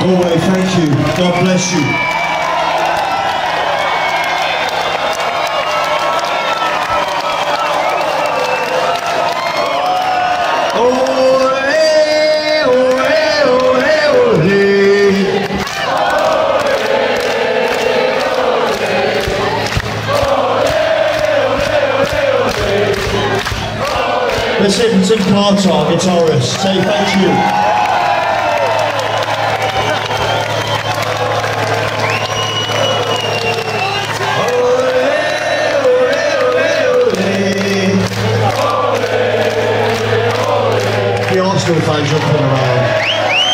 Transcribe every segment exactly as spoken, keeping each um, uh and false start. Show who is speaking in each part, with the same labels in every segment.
Speaker 1: Always, thank you. God bless you. Let's hear from Tim Carter, our guitarist. Say thank you. The Arsenal fans jumping around.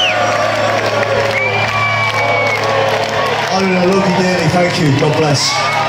Speaker 1: I don't know, love you dearly, thank you, God bless.